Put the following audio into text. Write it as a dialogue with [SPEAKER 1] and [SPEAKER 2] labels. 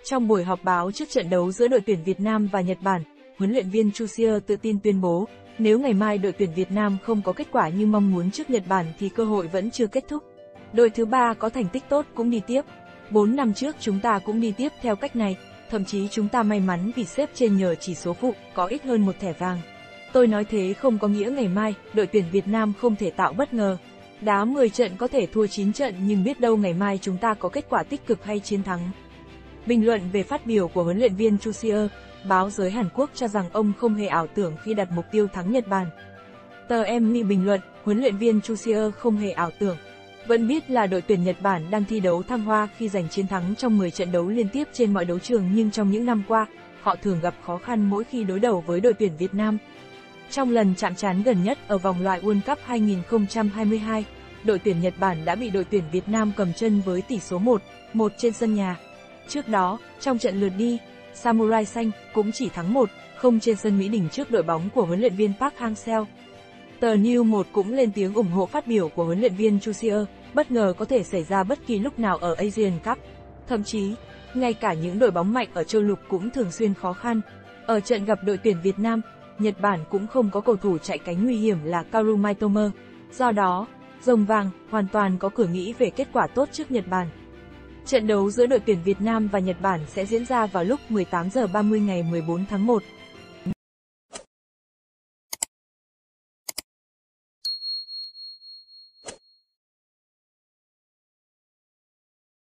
[SPEAKER 1] Trong buổi họp báo trước trận đấu giữa đội tuyển Việt Nam và Nhật Bản, huấn luyện viên Chusier tự tin tuyên bố, nếu ngày mai đội tuyển Việt Nam không có kết quả như mong muốn trước Nhật Bản thì cơ hội vẫn chưa kết thúc. Đội thứ ba có thành tích tốt cũng đi tiếp. 4 năm trước chúng ta cũng đi tiếp theo cách này, thậm chí chúng ta may mắn vì xếp trên nhờ chỉ số phụ, có ít hơn một thẻ vàng. Tôi nói thế không có nghĩa ngày mai, đội tuyển Việt Nam không thể tạo bất ngờ. Đá 10 trận có thể thua 9 trận nhưng biết đâu ngày mai chúng ta có kết quả tích cực hay chiến thắng. Bình luận về phát biểu của huấn luyện viên Chusier, báo giới Hàn Quốc cho rằng ông không hề ảo tưởng khi đặt mục tiêu thắng Nhật Bản. Tờ Emmy bình luận, huấn luyện viên Chusier không hề ảo tưởng. Vẫn biết là đội tuyển Nhật Bản đang thi đấu thăng hoa khi giành chiến thắng trong 10 trận đấu liên tiếp trên mọi đấu trường nhưng trong những năm qua, họ thường gặp khó khăn mỗi khi đối đầu với đội tuyển Việt Nam. Trong lần chạm trán gần nhất ở vòng loại World Cup 2022, đội tuyển Nhật Bản đã bị đội tuyển Việt Nam cầm chân với tỷ số 1-1 trên sân nhà. Trước đó, trong trận lượt đi, Samurai Xanh cũng chỉ thắng 1-0 trên sân Mỹ Đình trước đội bóng của huấn luyện viên Park Hang-seo. Tờ New 1 cũng lên tiếng ủng hộ phát biểu của huấn luyện viên Chusier, bất ngờ có thể xảy ra bất kỳ lúc nào ở Asian Cup. Thậm chí, ngay cả những đội bóng mạnh ở châu lục cũng thường xuyên khó khăn. Ở trận gặp đội tuyển Việt Nam, Nhật Bản cũng không có cầu thủ chạy cánh nguy hiểm là Kaoru Maitomo. Do đó, Rồng Vàng hoàn toàn có cửa nghĩ về kết quả tốt trước Nhật Bản. Trận đấu giữa đội tuyển Việt Nam và Nhật Bản sẽ diễn ra vào lúc 18h30 ngày 14 tháng 1.